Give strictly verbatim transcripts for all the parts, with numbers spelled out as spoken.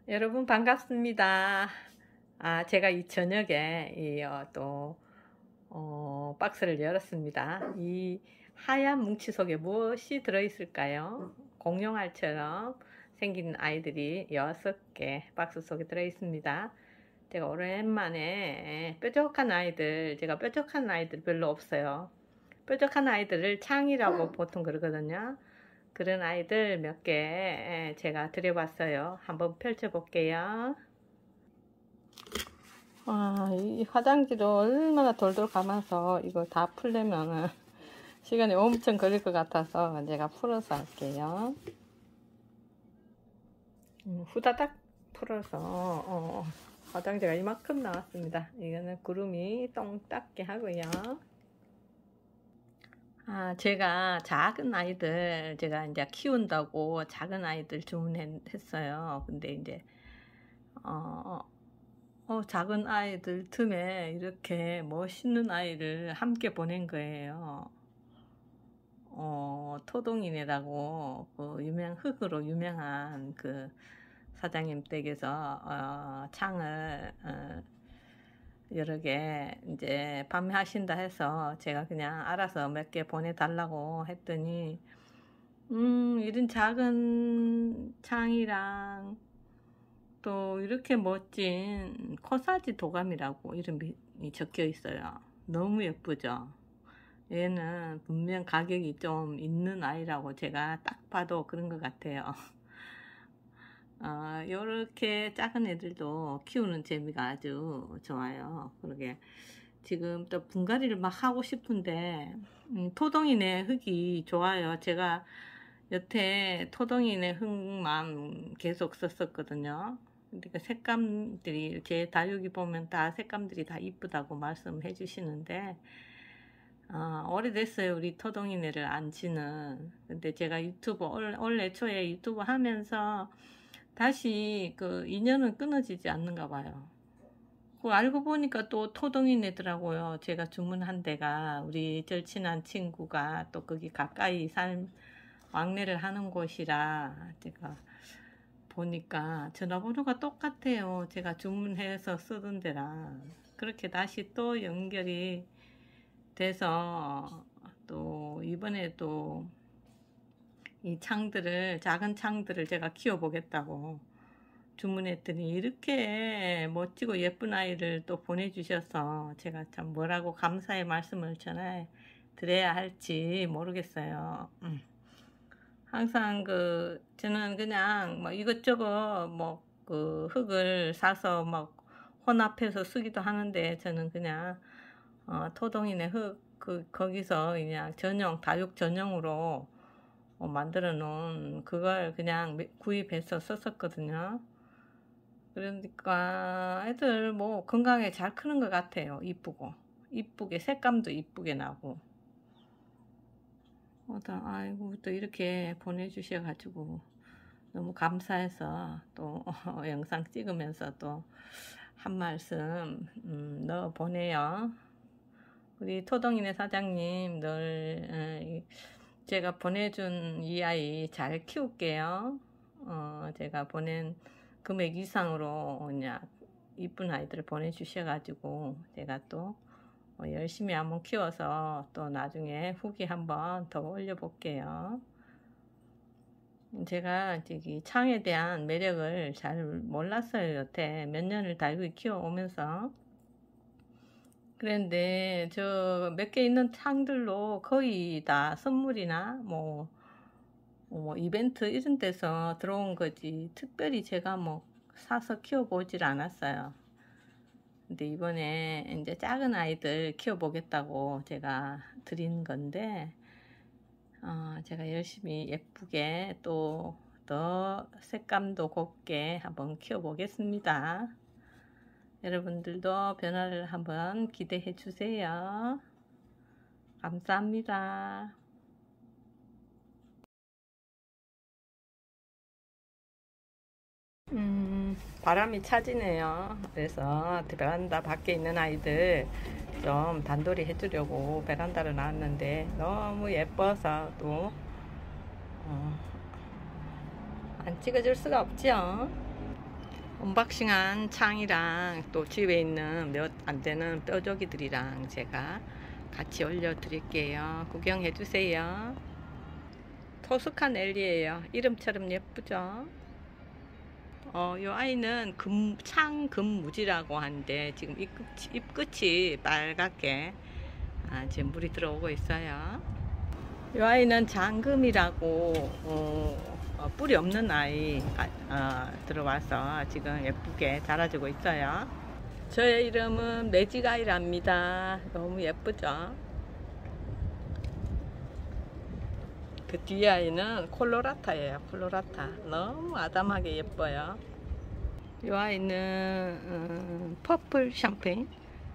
여러분 반갑습니다. 아, 제가 이 저녁에 이, 어, 또, 어, 박스를 열었습니다. 이 하얀 뭉치 속에 무엇이 들어있을까요? 공룡알처럼 생긴 아이들이 여섯 개 박스 속에 들어있습니다. 제가 오랜만에 뾰족한 아이들, 제가 뾰족한 아이들 별로 없어요. 뾰족한 아이들을 창이라고 보통 그러거든요. 그런 아이들 몇 개 제가 들여봤어요. 한번 펼쳐볼게요. 와, 이 화장지를 얼마나 돌돌 감아서 이거 다 풀려면 시간이 엄청 걸릴 것 같아서 제가 풀어서 할게요. 음, 후다닥 풀어서 어, 화장지가 이만큼 나왔습니다. 이거는 구름이 똥 닦게 하고요. 아, 제가 작은 아이들, 제가 이제 키운다고 작은 아이들 주문했어요. 근데 이제, 어, 어, 작은 아이들 틈에 이렇게 멋있는 아이를 함께 보낸 거예요. 어, 토동이네라고, 그 유명, 흙으로 유명한 그 사장님 댁에서, 어, 창을, 어, 여러 개 이제 판매하신다 해서 제가 그냥 알아서 몇 개 보내달라고 했더니 음 이런 작은 창이랑 또 이렇게 멋진 코사지 도감이라고 이름이 적혀 있어요. 너무 예쁘죠. 얘는 분명 가격이 좀 있는 아이라고 제가 딱 봐도 그런 것 같아요. 어, 요렇게 작은 애들도 키우는 재미가 아주 좋아요. 그러게 지금 또 분갈이를 막 하고 싶은데 음, 토동이네 흙이 좋아요. 제가 여태 토동이네 흙만 계속 썼었거든요. 근데 그 색감들이 제 다육이 보면 다 색감들이 다 이쁘다고 말씀해 주시는데 어, 오래됐어요. 우리 토동이네를 안 치는. 근데 제가 유튜브 올, 올해 초에 유튜브 하면서 다시 그 인연은 끊어지지 않는가 봐요. 그 알고 보니까 또 토동이네더라고요. 제가 주문한 데가 우리 절친한 친구가 또 거기 가까이 산 왕래를 하는 곳이라 제가 보니까 전화번호가 똑같아요. 제가 주문해서 쓰던 데랑 그렇게 다시 또 연결이 돼서 또 이번에 또 이 창들을 작은 창들을 제가 키워보겠다고 주문했더니 이렇게 멋지고 예쁜 아이를 또 보내주셔서 제가 참 뭐라고 감사의 말씀을 전해 드려야 할지 모르겠어요. 음. 항상 그 저는 그냥 뭐 이것저것 뭐 그 흙을 사서 막 혼합해서 쓰기도 하는데 저는 그냥 어, 토동이네 흙 그 거기서 그냥 전용 다육 전용으로 어, 만들어 놓은 그걸 그냥 구입해서 썼었거든요. 그러니까 애들 뭐 건강에 잘 크는 것 같아요. 이쁘고 이쁘게 색감도 이쁘게 나고 어, 또, 아이고 또 이렇게 보내주셔 가지고 너무 감사해서 또 어, 영상 찍으면서 또 한 말씀 음, 넣어 보내요. 우리 토동이네 사장님 늘 어, 제가 보내준 이 아이 잘 키울게요. 어, 제가 보낸 금액 이상으로 그냥 이쁜 아이들을 보내주셔가지고 제가 또 열심히 한번 키워서 또 나중에 후기 한번 더 올려볼게요. 제가 저기 창에 대한 매력을 잘 몰랐어요. 여태 몇 년을 다육이 키워오면서. 그런데 저 몇 개 있는 창들로 거의 다 선물이나 뭐, 뭐 이벤트 이런 데서 들어온 거지 특별히 제가 뭐 사서 키워보질 않았어요. 근데 이번에 이제 작은 아이들 키워보겠다고 제가 드린 건데 어, 제가 열심히 예쁘게 또 더 색감도 곱게 한번 키워보겠습니다. 여러분들도 변화를 한번 기대해 주세요. 감사합니다. 음, 바람이 차지네요. 그래서 베란다 밖에 있는 아이들 좀 단돌이 해주려고 베란다를 나왔는데 너무 예뻐서 또 어, 안 찍어줄 수가 없죠. 언박싱한 창이랑 또 집에 있는 몇 안 되는 뼈조기들이랑 제가 같이 올려 드릴게요. 구경해 주세요. 토스칸 엘리예요. 이름처럼 예쁘죠? 어, 요 아이는 금, 창금무지라고 하는데 지금 입끝이, 입끝이 빨갛게 아, 지금 물이 들어오고 있어요. 요 아이는 장금이라고 어, 어, 뿌리 없는 아이 아, 어, 들어와서 지금 예쁘게 자라주고 있어요. 저의 이름은 매직아이랍니다. 너무 예쁘죠? 그 뒤에 아이는 콜로라타예요. 콜로라타. 너무 아담하게 예뻐요. 이 아이는 어, 퍼플 샴페인.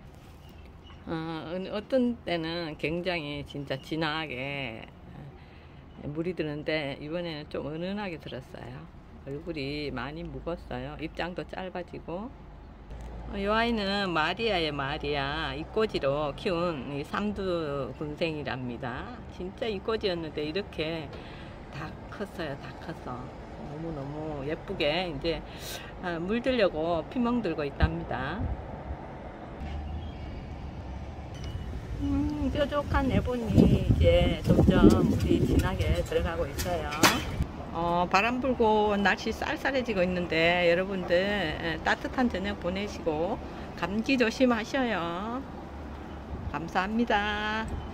어, 어떤 때는 굉장히 진짜 진하게 물이 드는데 이번에는 좀 은은하게 들었어요. 얼굴이 많이 묵었어요. 입장도 짧아지고. 이 아이는 마리아예요. 마리아. 이꼬지로 키운 이 삼두 군생이랍니다. 진짜 이꼬지였는데 이렇게 다 컸어요. 다 컸어. 너무너무 예쁘게 이제 물들려고 피멍 들고 있답니다. 음, 뾰족한 애본이 이제 점점 물이 진하게 들어가고 있어요. 어, 바람 불고 날씨 쌀쌀해지고 있는데 여러분들 따뜻한 저녁 보내시고 감기 조심하셔요. 감사합니다.